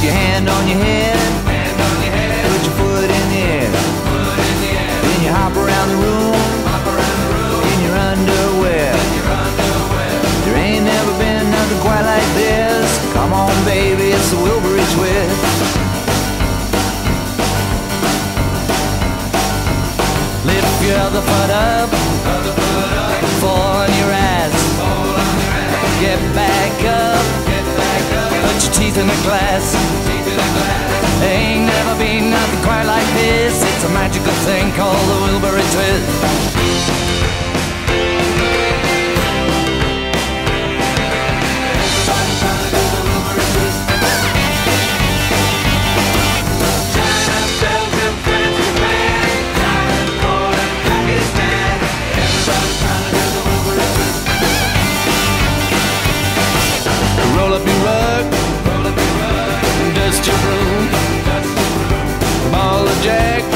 your hand on your head, put your foot in the air, then you hop around the room in your underwear. There ain't never been nothing quite like this. Come on baby, it's the Wilbury Twist. Lift your other foot up, fall on your ass, get back up, put your teeth in the glass. Ain't never been nothing quite like this. It's a magical thing called the Wilbury Twist. Roll up your rug, dust your broom, ball of jack,